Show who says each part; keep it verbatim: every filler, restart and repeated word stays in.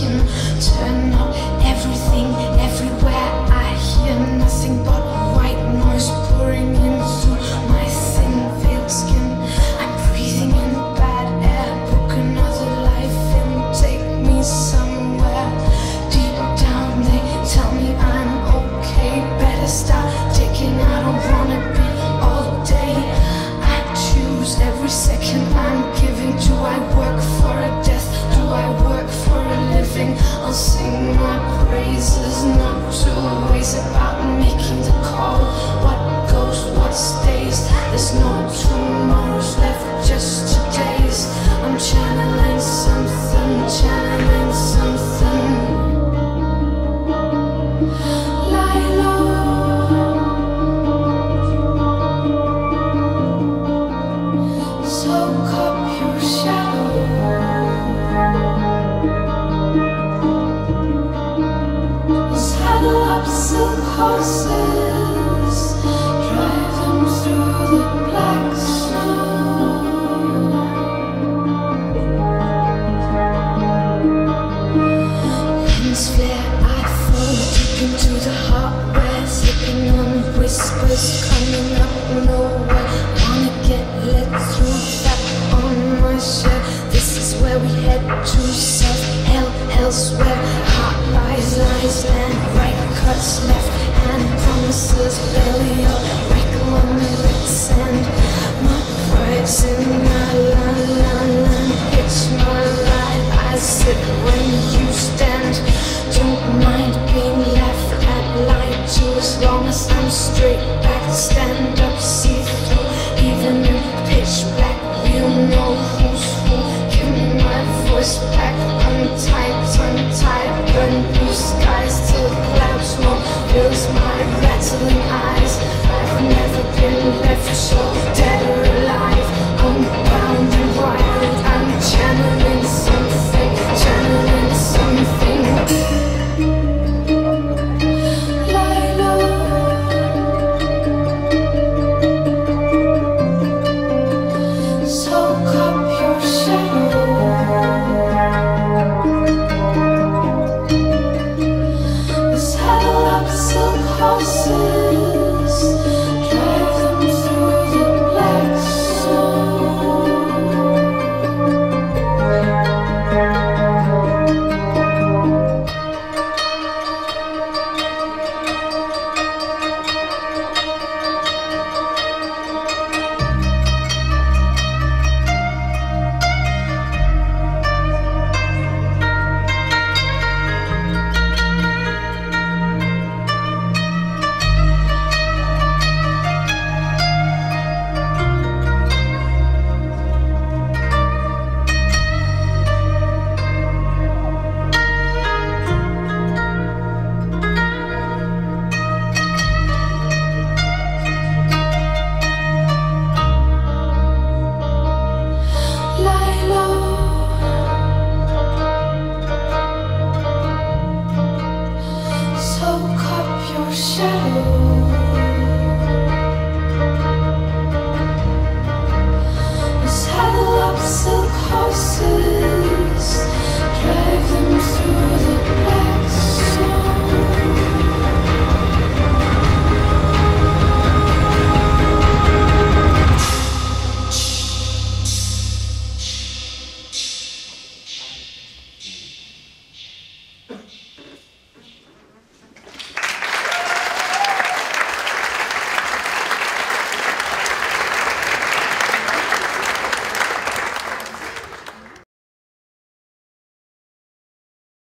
Speaker 1: can turn up everything, everywhere. I hear nothing but white noise pouring into my thin veiled skin. I'm breathing in bad air, book another life and take me somewhere. Deep down they tell me I'm okay, better start taking. I don't wanna be all day. I choose every second I'm giving. Do I work for a death? Do I work for a living? I'll sing my praises, not two ways about making the call. What goes, what stays? There's no tomorrows left, just today's. I'm channeling something, channeling something. Lie low. Soak up your shadow. Saddle up silk horses.